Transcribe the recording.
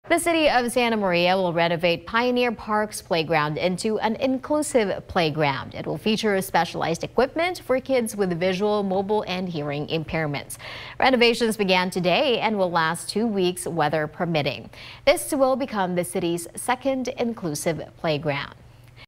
The city of Santa Maria will renovate Pioneer Park's playground into an inclusive playground. It will feature specialized equipment for kids with visual, mobile, and hearing impairments. Renovations began today and will last 2 weeks, weather permitting. This will become the city's second inclusive playground.